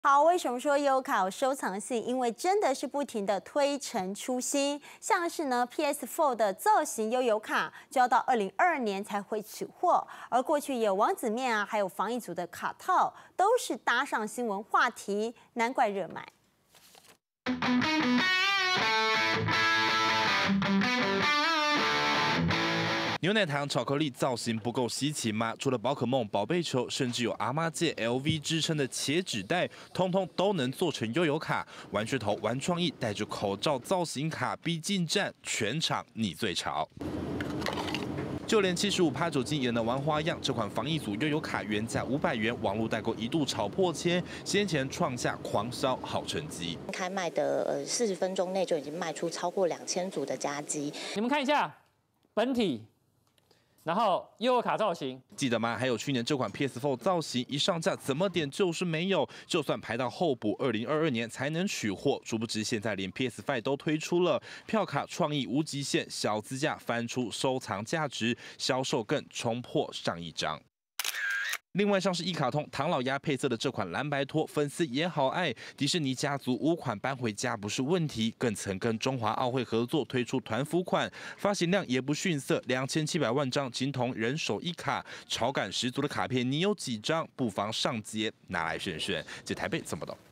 好，为什么说悠游卡有收藏性？因为真的是不停的推陈出新，像是呢 PS4 的造型悠游卡，就要到2022年才会取货。而过去也有王子面啊，还有防疫组的卡套，都是搭上新闻话题，难怪热卖。 牛奶糖、巧克力造型不够稀奇吗？除了宝可梦、宝贝球，甚至有阿妈界 LV 之称的茄纸袋，通通都能做成悠游卡。玩噱头、玩创意，戴着口罩造型卡逼近战，全场你最潮。就连75%酒精也能玩花样，这款防疫组悠游卡原价500元，网络代购一度炒破千，先前创下狂销好成绩。 开卖的40分钟内就已经卖出超过2000组的加机。 你们看一下本体。 然后悠游卡造型， 记得吗？还有去年这款 PS4 造型一上架，怎么点就是没有，就算排到候补2022年才能取货。殊不知现在连 PS5 都推出了，票卡创意无极限，小资价翻出收藏价值，销售更冲破上亿张。 另外，像是一卡通唐老鸭配色的这款蓝白拖，粉丝也好爱。迪士尼家族5款搬回家不是问题，更曾跟中华奥会合作推出团服款，发行量也不逊色，2700万张，金童人手一卡，潮感十足的卡片，你有几张？不妨上街拿来炫炫。这台北怎么懂？